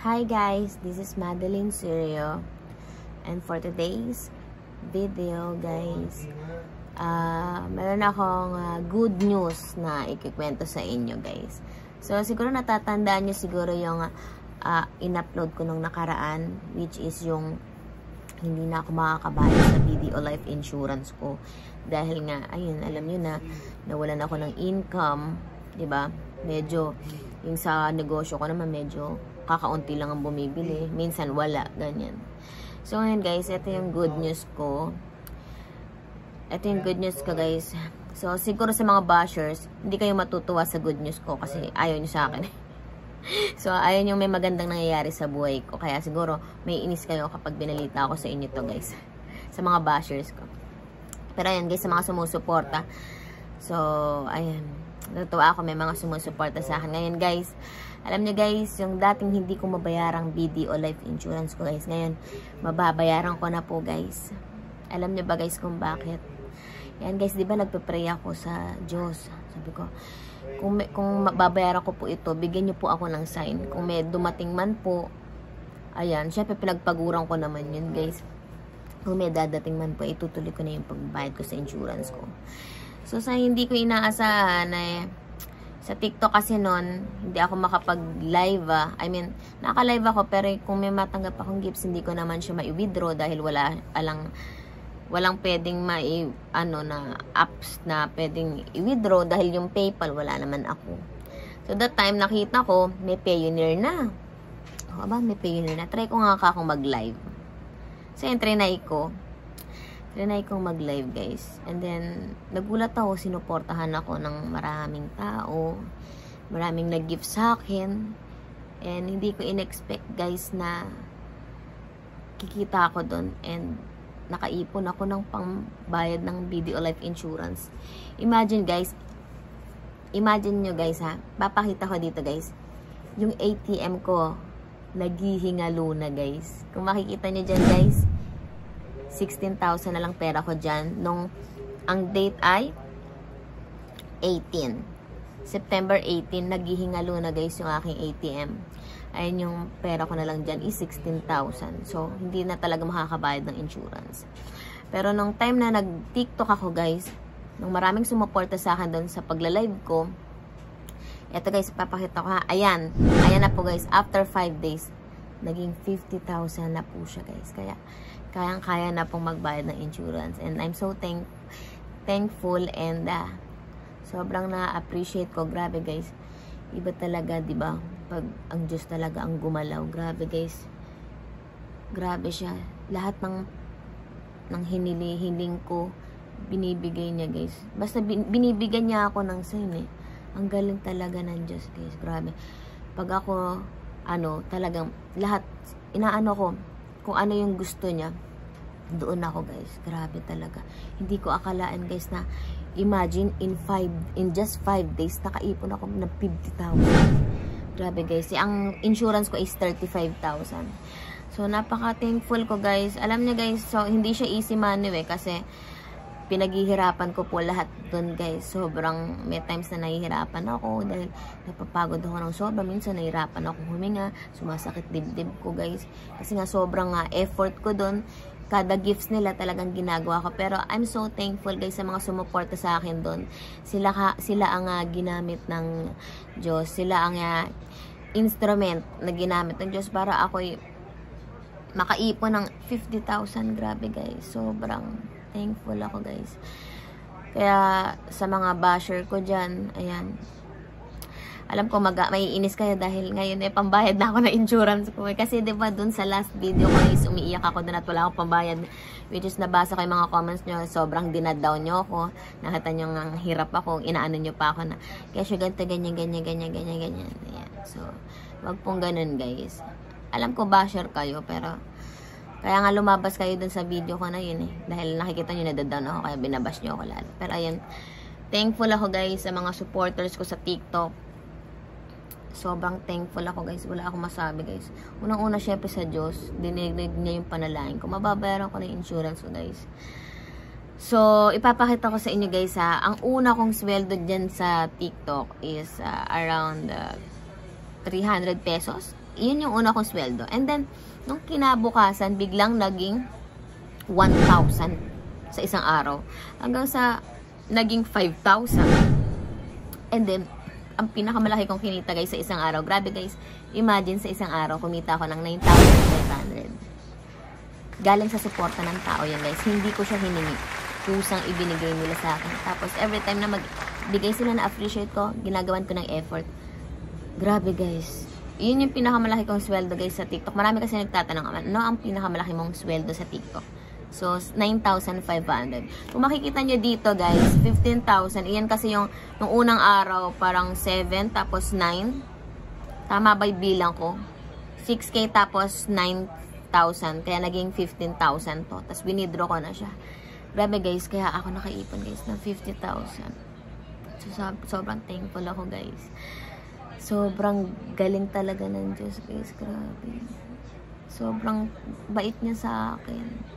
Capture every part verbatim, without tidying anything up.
Hi guys, this is Madeline Sirio, and for today's video guys, uh, meron akong uh, good news na ikikwento sa inyo guys. So siguro natatandaan nyo siguro yung uh, in-upload ko nung nakaraan, which is yung hindi na ako makakabayad sa B D O Life Insurance ko dahil nga, ayun, alam nyo na nawalan ako ng income, diba? Medyo yung sa negosyo ko naman medyo kakaunti lang ang bumibili. Minsan wala, ganyan. So ngayon guys, ito yung good news ko. Ito yung good news ko guys. So siguro sa mga bashers, hindi kayo matutuwa sa good news ko kasi ayaw nyo sa akin. So ayaw nyo may magandang nangyayari sa buhay ko. Kaya siguro may inis kayo kapag binalita ako sa inyo to guys. Sa mga bashers ko. Pero ayan guys, sa mga sumusuporta. So ayan, natuwa ako may mga sumusuporta sa akin. Ngayon guys, alam nyo guys, yung dating hindi ko mabayarang B D O Life Insurance ko guys, ngayon mababayaran ko na po guys. Alam nyo ba guys kung bakit? Yan guys, di ba nagpe-pray ako sa Diyos? Sabi ko, kung, may, kung mababayaran ko po ito, bigyan nyo po ako ng sign. Kung may dumating man po, ayan, syempre pinagpaguran ko naman yun guys. Kung may dadating man po, itutuloy ko na yung pagbayad ko sa insurance ko. So sa hindi ko inaasahan eh, sa TikTok kasi nun, hindi ako makapag-live ah. I mean, naka-live ako pero kung may matanggap akong gifts, hindi ko naman siya mai-withdraw dahil wala alang walang pwedeng mai ano na apps na pwedeng i-withdraw dahil yung PayPal wala naman ako. So that time nakita ko may Payoneer na. O ba, may Payoneer na. Try ko nga ka akong mag-live. So yun, trinay ko. Trinay kong mag-live guys. And then, nagulat ako, sinuportahan ako ng maraming tao. Maraming nag-gift sa akin. And hindi ko in-expect guys na kikita ako doon. And nakaipon ako ng pangbayad ng B D O Life Insurance. Imagine guys, imagine nyo guys ha, papakita ko dito guys, yung A T M ko, naghihingalo na guys. Kung makikita nyo dyan guys, sixteen thousand na lang pera ko dyan. Nung, ang date ay eighteen. September eighteen, naghihingalo na guys yung aking A T M. Ayun yung pera ko na lang dyan is sixteen thousand. So, hindi na talaga makakabayad ng insurance. Pero nung time na nag-TikTok ako guys, nung maraming sumuporta sa akin doon sa pagla-live ko, eto guys, papakita ko ha. Ayan. Ayan na po guys. After five days, naging fifty thousand na po siya guys. Kaya, kayang-kaya na pong magbayad ng insurance. And I'm so thank thankful and uh, sobrang na-appreciate ko. Grabe guys. Iba talaga, di ba? Pag ang Diyos talaga ang gumalaw. Grabe guys. Grabe siya. Lahat ng ng hinili-hiling ko, binibigay niya guys. Basta bin, binibigyan niya ako ng sign eh. Ang galing talaga ng Diyos guys. Grabe. Pag ako, ano, talagang lahat, inaano ko, kung ano yung gusto niya, doon ako guys. Grabe talaga. Hindi ko akalaan guys na imagine in five, in just five days, nakaipon ako ng fifty thousand. Grabe guys. Ang insurance ko is thirty-five thousand. So, napaka-thankful ko guys. Alam niyo guys, so hindi siya easy money eh, kasi pinaghihirapan ko po lahat doon guys. Sobrang, may times na nahihirapan ako dahil napapagod ako ng sobra. Minsan nahihirapan ako huminga, sumasakit dibdib ko guys. Kasi nga sobrang uh, effort ko doon. Kada gifts nila talagang ginagawa ko. Pero I'm so thankful guys sa mga sumuporta sa akin doon. Sila, ka, sila ang uh, ginamit ng Diyos. Sila ang uh, instrument na ginamit ng Diyos para ako'y makaipon ng fifty thousand. Grabe guys. Sobrang thankful ako guys. Kaya sa mga basher ko dyan, ayan. Alam ko mag may inis kayo dahil ngayon eh pambayad na ako ng insurance ko. Kasi diba dun sa last video ko is umiiyak ako dun at wala akong pambayad. Which is nabasa ko yung mga comments nyo. Sobrang dinadown nyo ako. Nakita nyo nga hirap ako. Inaano nyo pa ako na kaya siya ganito, ganyan, ganyan, ganyan, ganyan, ganyan. Ayan. So, wag pong ganun guys. Alam ko basher kayo pero kaya nga lumabas kayo dun sa video ko na yun eh. Dahil nakikita nyo nadadown ako kaya binabash nyo ako lalo. Pero ayun, thankful ako guys sa mga supporters ko sa TikTok. Sobrang thankful ako guys. Wala akong masabi guys. Unang-una syempre sa Diyos. Dininig niya yung panalangin ko. Mababayaran ko na yung insurance ko guys. So, ipapakita ko sa inyo guys ha. Ang una kong sweldo dyan sa TikTok is uh, around uh, three hundred pesos. yun yung una kong sweldo. And then, nung kinabukasan, biglang naging one thousand sa isang araw. Hanggang sa naging five thousand. And then, ang pinakamalaki kong kinita guys sa isang araw. Grabe guys, imagine sa isang araw, kumita ako ng nine thousand five hundred. Galing sa suporta ng tao yan guys. Hindi ko siya hiningi. Kusang ibinigay nila sa akin. Tapos, every time na magbigay sila na appreciate ko, ginagawan ko ng effort. Grabe guys. Yun yung pinakamalaki kong sweldo guys sa TikTok. Marami kasi nagtatanong, ano ang pinakamalaki mong sweldo sa TikTok? So, nine thousand five hundred. Kung makikita nyo dito guys, fifteen thousand. Iyan kasi yung, yung unang araw, parang seven, tapos nine. Tama ba yung bilang ko? six K tapos nine thousand. Kaya naging fifteen thousand to. Tapos winidraw ko na siya. Grabe guys, kaya ako nakaipon guys ng fifty thousand. So, sobrang thankful ako guys. Sobrang galing talaga ng Diyos guys. Grabe. Sobrang bait niya sa akin.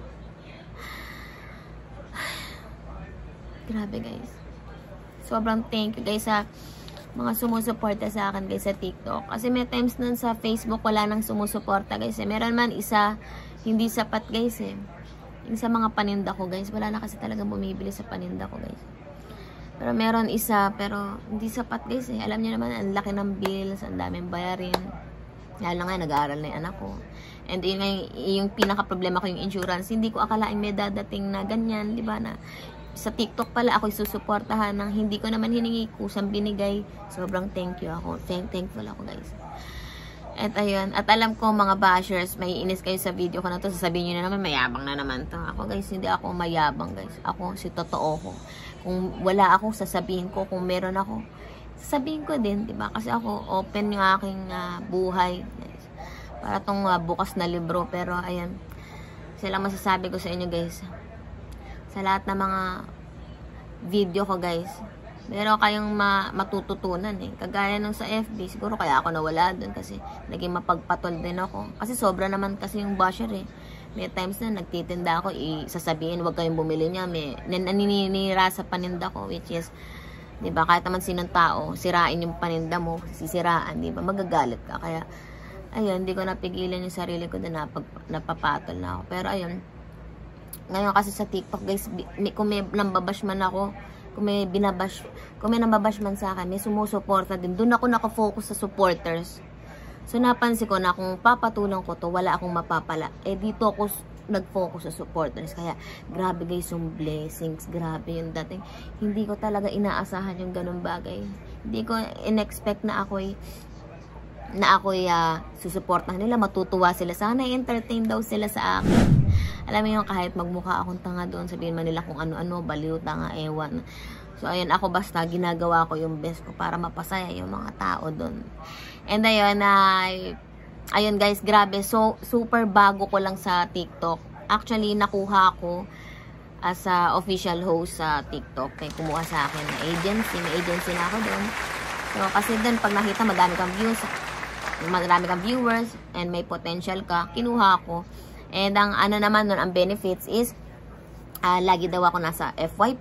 Grabe guys. Sobrang thank you guys sa mga sumusuporta sa akin guys sa TikTok. Kasi may times nun sa Facebook wala nang sumusuporta guys. Eh. Meron man isa, hindi sapat guys eh. Yung sa mga paninda ko guys. Wala na kasi talagang bumibili sa paninda ko guys. Pero meron isa, pero hindi sapat guys eh. Alam niyo naman, ang laki ng bills, ang daming bayarin. Lalo nga, nag-aaral na yung anak ko. And yun nga, yung, yung pinaka-problema ko yung insurance. Hindi ko akalain may dadating na ganyan, di ba na sa TikTok pala ako susuportahan ng hindi ko naman hiningi, kusang binigay. Sobrang thank you ako. Thank, thankful ako guys. At ayun, at alam ko mga bashers, may inis kayo sa video ko na to. Sasabihin nyo na naman, mayabang na naman to. Ako guys, hindi ako mayabang guys. Ako, si totoo ko. Kung wala ako, sasabihin ko. Kung meron ako, sasabihin ko din, diba? Kasi ako, open yung aking uh, buhay. Guys. Para tong uh, bukas na libro. Pero ayan, sila masasabi ko sa inyo guys. Sa lahat ng mga video ko guys, meron kayong ma matututunan eh. Kagaya nung sa F B, siguro kaya ako nawala dun kasi naging mapagpatol din ako. Kasi sobra naman kasi yung basher eh. May times na nagtitinda ako, isasabihin wag kayong bumili niya. May naninira sa paninda ko, which is, di ba, kahit naman sinong tao, sirain yung paninda mo, sisiraan, di ba, magagalit ka. Kaya, ayun, hindi ko napigilan yung sarili ko na napag, napapatol na ako. Pero ayun, ngayon kasi sa TikTok guys, kung may nambabash man ako, kung may binabash, kung may nambabash man sa akin, may sumusuporta din. Doon ako nakafocus sa supporters. So napansin ko na kung papatulang ko to, wala akong mapapala. Eh dito ako nag-focus sa supporters. Kaya grabe guys yung blessings, grabe yung dating. Hindi ko talaga inaasahan yung ganun bagay. Hindi ko in-expect na ako'y na ako'y uh, susuportahan nila, matutuwa sila. Sana i-entertain daw sila sa akin. Alam mo yung kahit magmukha akong tanga doon, sabihin man nila kung ano-ano, baliw, tanga, ewan. So, ayun, ako basta ginagawa ko yung best ko para mapasaya yung mga tao doon. And ayun, ay, ayun guys, grabe. So, super bago ko lang sa TikTok. Actually, nakuha ko as a official host sa TikTok. Kaya kumuha sa akin na agency. May agency na ako doon. So, kasi doon, pag nakita madami kang views, madami kang viewers, and may potential ka, kinuha ko. And ang ano naman nun, ang benefits is, uh, lagi daw ako nasa F Y P,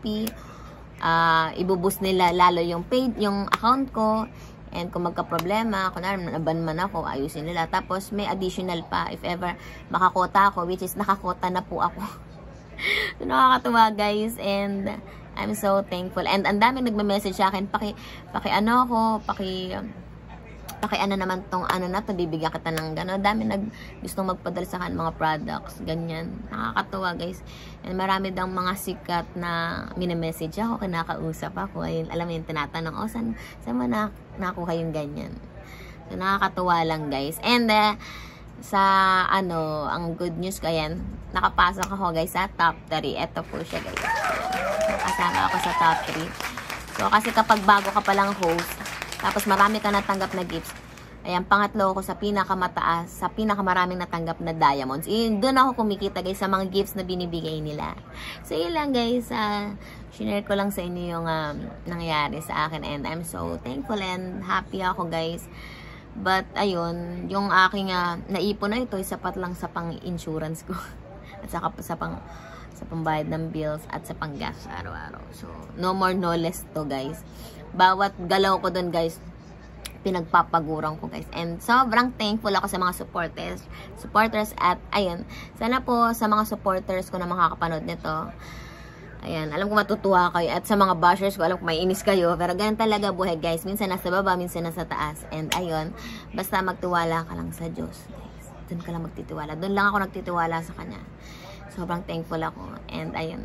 uh, ibuboost nila lalo yung paid, yung account ko, and kung magka-problema, kung naban man ako, ayusin nila. Tapos may additional pa, if ever makakota ako, which is nakakota na po ako. So, nakakatuwa guys, and I'm so thankful. And ang daming nagme-message sa akin, paki, paki ano ako, paki, paki ano naman tong ano na to, bibigyan kita ng gano'n. Dami nag gusto magpadala sa akin mga products, ganyan. Nakakatuwa guys. And marami daw mga sikat na mini-message ako, kinakausap ako. Ayun, alam mo yung tinatanong, oh, saan, saan mo na, nakuha yung ganyan. So, nakakatuwa lang guys. And uh, sa ano, ang good news ko yan, nakapasok ako guys sa top three. Ito po siya guys. Nakasama ako sa top three. So, kasi kapag bago ka palang host, tapos marami ka natanggap na gifts. Ayan, pangatlo ako sa pinakamataas, sa pinakamaraming natanggap na diamonds. Yun, doon ako kumikita guys sa mga gifts na binibigay nila. So, yun lang guys. Uh, Shinare ko lang sa inyo yung um, nangyari sa akin. And I'm so thankful and happy ako guys. But, ayun, yung aking uh, naipon na ito, sapat lang sa pang-insurance ko. At saka sa pang sa pambayad ng bills at sa panggas araw-araw. So, no more, no less to guys. Bawat galaw ko doon guys, pinagpapaguran ko guys. And sobrang thankful ako sa mga supporters. Supporters at ayun. Sana po sa mga supporters ko na makakapanood nito. Ayan, alam ko matutuwa kayo. At sa mga bashers ko, alam ko may inis kayo. Pero ganun talaga buhay guys. Minsan nasa baba, minsan nasa taas. And ayun, basta magtiwala ka lang sa Diyos guys. Doon ka lang magtitiwala. Doon lang ako nagtitiwala sa Kanya. Sobrang thankful ako. And ayun.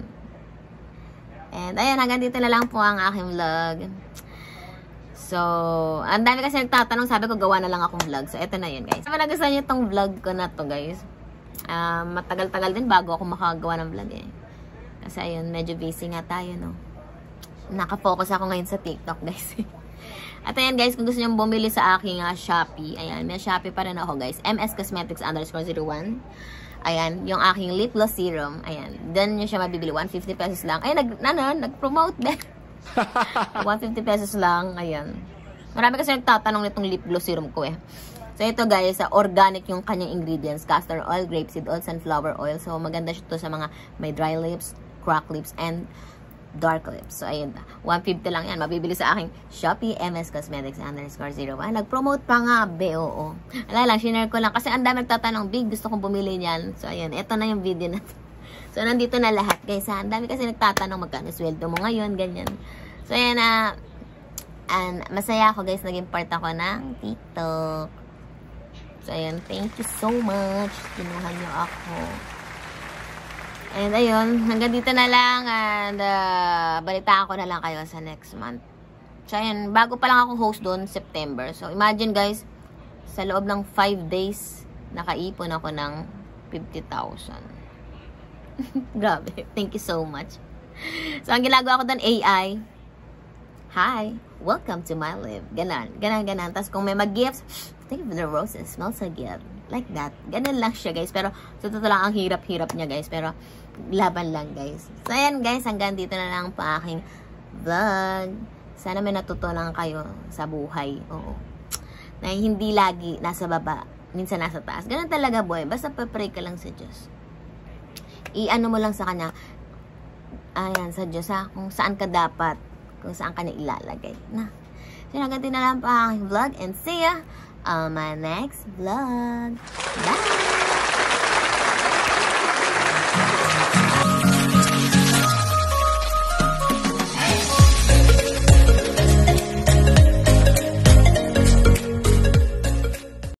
And ayun, hanggang dito na lang po ang aking vlog. So, ang dami kasi nagtatanong, sabi ko gawa na lang akong vlog. So, eto na yun guys. Kung nagustuhan nyo itong vlog ko na to guys, uh, matagal-tagal din bago ako makagawa ng vlog eh. Kasi ayun, medyo busy nga tayo no. Nakafocus ako ngayon sa TikTok guys. At ayan guys, kung gusto nyo bumili sa aking uh, Shopee, ayan, may Shopee pa rin ako guys. M S Cosmetics underscore zero one. Ayan, yung aking lip gloss serum. Ayan, dyan nyo siya mabibili. one hundred fifty pesos lang. Ay, nag, ano, nag-promote din. one hundred fifty pesos lang. Ayan. Marami kasi nagtatanong nitong lip gloss serum ko eh. So, ito guys, uh, organic yung kanyang ingredients. Castor oil, grapeseed oil, sunflower oil. So, maganda siya to sa mga may dry lips, cracked lips, and dark lips. So, ayun. one hundred fifty lang yan. Mabibili sa aking Shopee M S Cosmetics underscore zero one. Nag-promote pa nga, B O O. Ala lang, shinare ko lang. Kasi ang dami nagtatanong, Big, gusto kong bumili niyan. So, ayun. Ito na yung video na. So, nandito na lahat, guys. Ang dami kasi nagtatanong, magkano sweldo mo ngayon, ganyan. So, ayan na. Uh, and masaya ako, guys. Naging part ako ng TikTok. So, ayan. Thank you so much. Kinuha niyo ako. And, ayun. Hanggang dito na lang. And, uh, balitaan ko na lang kayo sa next month. So, ayan. Bago pa lang ako host doon, September. So, imagine, guys, sa loob ng five days, nakaipon ako ng fifty thousand. Grabe. Thank you so much. So, ang ginagawa ko doon, A I. Hi. Welcome to my life. Ganon. Ganon, ganon. Tapos, kung may mag-gifts, think of the roses. Smells so good. Like that. Ganon lang siya, guys. Pero, sa totoo lang, ang hirap-hirap niya, guys. Pero, laban lang, guys. So, ayan, guys. Hanggang dito na lang pa aking vlog. Sana may natutunan kayo sa buhay. Oo. Na hindi lagi nasa baba. Minsan nasa taas. Ganon talaga, boy. Basta pa-pray ka lang sa Diyos. I-ano mo lang sa Kanya, ayan, sa Diyos ha, kung saan ka dapat, kung saan ka na ilalagay. Na. So, hanggang din na lang pa ang vlog and see ya on my next vlog. Bye!